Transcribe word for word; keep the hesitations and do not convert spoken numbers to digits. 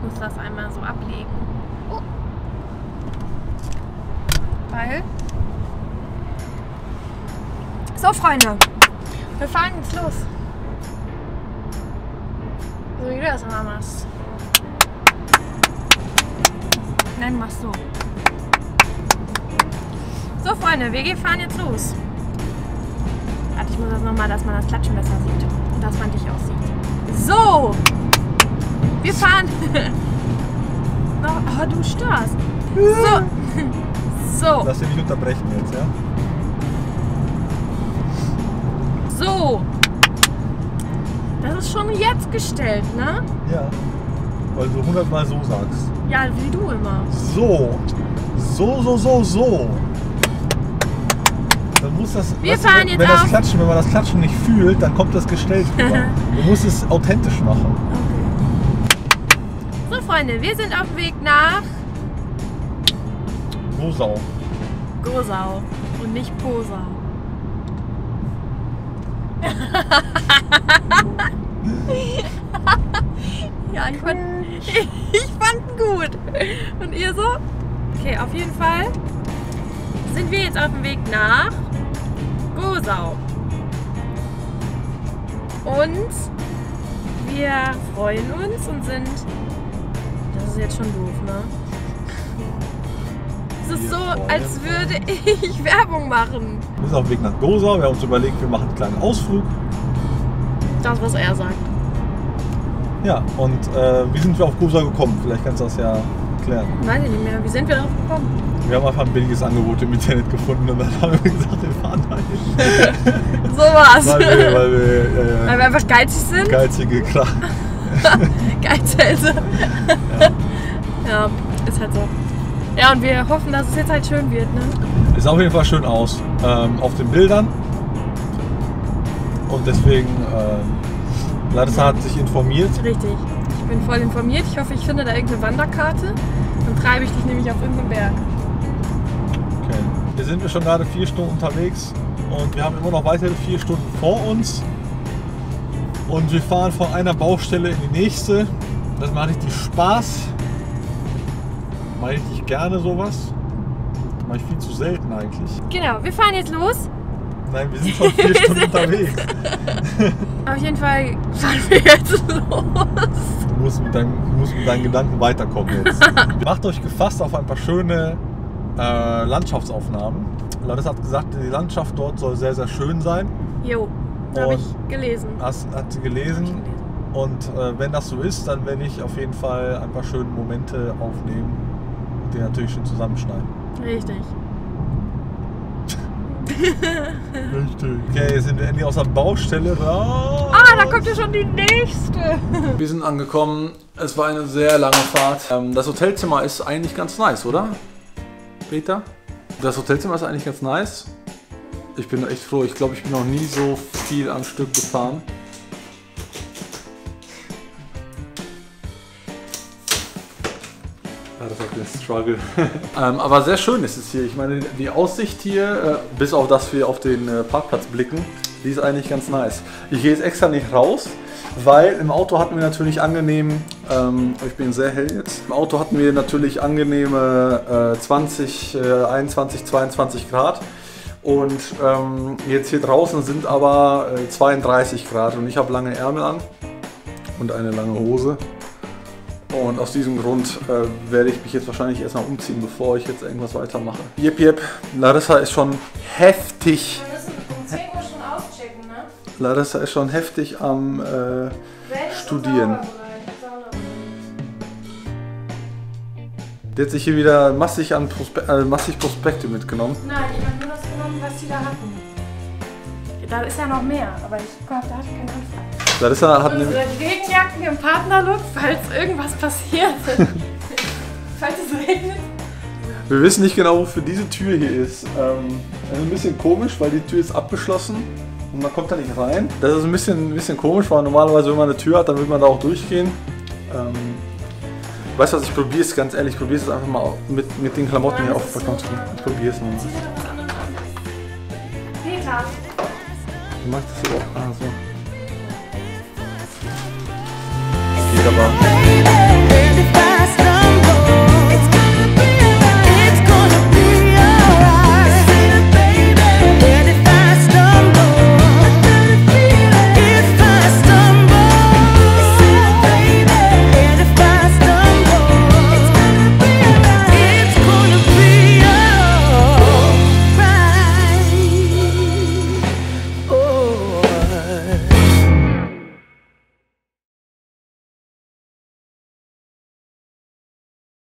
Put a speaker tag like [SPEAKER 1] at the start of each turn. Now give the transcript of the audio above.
[SPEAKER 1] muss das einmal so ablegen. Oh. Weil... So, Freunde. Wir fahren jetzt los. So wie du das immer machst. Nein, machst so. So, Freunde, wir fahren jetzt los. Warte, ich muss das nochmal, dass man das Klatschen besser sieht. Und dass man dich auch sieht. So! Wir fahren... Oh, du störst. So. So.
[SPEAKER 2] Lass dich nicht unterbrechen jetzt, ja?
[SPEAKER 1] So. Das ist schon jetzt gestellt, ne?
[SPEAKER 2] Ja. Weil du hundertmal so sagst.
[SPEAKER 1] Ja, wie du immer.
[SPEAKER 2] So. So, so, so, so. Dann muss das,
[SPEAKER 1] Wir
[SPEAKER 2] weißt
[SPEAKER 1] fahren
[SPEAKER 2] du, wenn,
[SPEAKER 1] jetzt
[SPEAKER 2] wenn, das
[SPEAKER 1] auf.
[SPEAKER 2] Klatschen, wenn man das Klatschen nicht fühlt, dann kommt das gestellt rüber. Du musst es authentisch machen.
[SPEAKER 1] Okay. So, Freunde, wir sind auf dem Weg nach
[SPEAKER 2] Gosau.
[SPEAKER 1] Gosau und nicht Posau. Ja, ich fand, ich fand ihn gut. Und ihr so? Okay, auf jeden Fall sind wir jetzt auf dem Weg nach Gosau. Und wir freuen uns und sind... Das ist jetzt schon doof, ne? Es ist so, als würde ich Werbung machen.
[SPEAKER 2] Wir sind auf dem Weg nach Gosau. Wir haben uns überlegt, wir machen einen kleinen Ausflug.
[SPEAKER 1] Das, was er sagt.
[SPEAKER 2] Ja, und äh, wie sind wir auf Gosau gekommen? Vielleicht kannst du das ja erklären.
[SPEAKER 1] Weiß ich nicht mehr. Wie sind wir darauf gekommen?
[SPEAKER 2] Wir haben einfach ein billiges Angebot im Internet gefunden und dann haben wir gesagt, wir fahren dahin.
[SPEAKER 1] So war's.
[SPEAKER 2] Weil wir, weil wir, äh,
[SPEAKER 1] weil wir einfach geizig sind?
[SPEAKER 2] Geizige, klar.
[SPEAKER 1] Geizhälse.
[SPEAKER 2] Ja.
[SPEAKER 1] Ja, ist halt so. Ja, und wir hoffen, dass es jetzt halt schön wird, ne?
[SPEAKER 2] Es sah auf jeden Fall schön aus, ähm, auf den Bildern. Und deswegen, äh, Larissa hat sich informiert.
[SPEAKER 1] Richtig. Ich bin voll informiert. Ich hoffe, ich finde da irgendeine Wanderkarte. Dann treibe ich dich nämlich auf irgendeinen Berg.
[SPEAKER 2] Okay. Wir sind schon gerade vier Stunden unterwegs und wir haben immer noch weitere vier Stunden vor uns. Und wir fahren von einer Baustelle in die nächste. Das macht richtig Spaß. Mache ich nicht gerne sowas. Mache ich viel zu selten eigentlich.
[SPEAKER 1] Genau, wir fahren jetzt los.
[SPEAKER 2] Nein, wir sind schon vier Stunden unterwegs.
[SPEAKER 1] Auf jeden Fall fahren wir jetzt los.
[SPEAKER 2] Du musst mit, dein, du musst mit deinen Gedanken weiterkommen jetzt. Macht euch gefasst auf ein paar schöne äh, Landschaftsaufnahmen. Larissa hat gesagt, die Landschaft dort soll sehr, sehr schön sein.
[SPEAKER 1] Jo, habe ich gelesen.
[SPEAKER 2] Hast, hat sie gelesen.
[SPEAKER 1] gelesen.
[SPEAKER 2] Und äh, wenn das so ist, dann werde ich auf jeden Fall ein paar schöne Momente aufnehmen und die natürlich schön zusammenschneiden.
[SPEAKER 1] Richtig.
[SPEAKER 2] Richtig. Okay, jetzt sind wir endlich aus der Baustelle raus.
[SPEAKER 1] Ah, da kommt ja schon die nächste.
[SPEAKER 3] Wir sind angekommen. Es war eine sehr lange Fahrt. Ähm, das Hotelzimmer ist eigentlich ganz nice, oder? Peter? Das Hotelzimmer ist eigentlich ganz nice. Ich bin echt froh. Ich glaube, ich bin noch nie so viel am Stück gefahren. Ja, das ist ein Struggle. ähm, aber sehr schön ist es hier. Ich meine, die Aussicht hier, äh, bis auf dass wir auf den äh, Parkplatz blicken, die ist eigentlich ganz nice. Ich gehe jetzt extra nicht raus, weil im Auto hatten wir natürlich angenehm, ähm, ich bin sehr hell jetzt, im Auto hatten wir natürlich angenehme äh, zwanzig, äh, einundzwanzig, zweiundzwanzig Grad. Und ähm, jetzt hier draußen sind aber äh, zweiunddreißig Grad und ich habe lange Ärmel an und eine lange Hose. Und aus diesem Grund äh, werde ich mich jetzt wahrscheinlich erstmal umziehen, bevor ich jetzt irgendwas weitermache. Jep, jep. Larissa ist schon heftig.
[SPEAKER 1] Wir müssen um zehn Uhr schon auschecken, ne?
[SPEAKER 3] Larissa ist schon heftig am äh, Studieren. Die hat sich hier wieder massig, an Prospe äh, massig Prospekte mitgenommen.
[SPEAKER 1] Nein, ich habe nur das genommen, was sie da hatten. Da ist ja noch mehr, aber ich glaube, da hatte ich keinen Anfang.
[SPEAKER 3] Larissa hat nämlich...
[SPEAKER 1] Unsere Regenjacken im Partnerlook, falls irgendwas passiert. Falls es regnet.
[SPEAKER 3] Wir wissen nicht genau, wofür diese Tür hier ist. Ähm, das ist ein bisschen komisch, weil die Tür ist abgeschlossen und man kommt da nicht rein. Das ist ein bisschen, ein bisschen komisch, weil normalerweise, wenn man eine Tür hat, dann will man da auch durchgehen. Ähm, weißt du was, ich probiere es ganz ehrlich, ich probiere es einfach mal mit, mit den Klamotten hier auf den Balkon zu gehen. Ich probiere es mal.
[SPEAKER 1] Peter!
[SPEAKER 3] Du machst das hier auch. Ah, so. Geht aber.